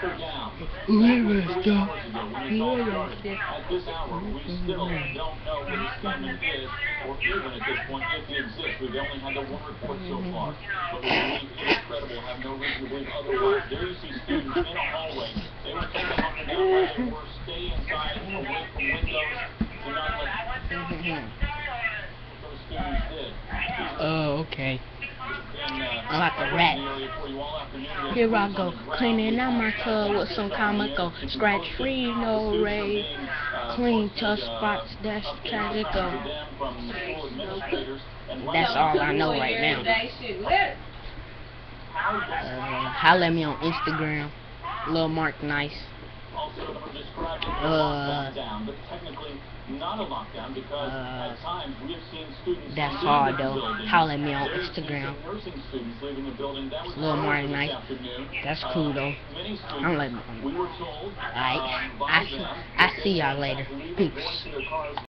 We messed up. At this hour, we still don't know who this gunman is, or even at this point if he exists. We've only had the one report so far. But we believe it is credible, have no reason to believe otherwise. There you see students in a hallway. They were told to hunker down where they were, stay inside, away from windows, do not let those students did. Oh, okay. I'm like a rat. Here I go, cleaning out my tub with some comical, scratch free, no raise, clean tough spots, that's tragical. That's all I know right now. Holla at me on Instagram, Lil Mark Nice. That's hard though. Holla at me on Instagram. Lil Mark Nice. That's cool though. I'm like, alright. I see y'all later. Peace.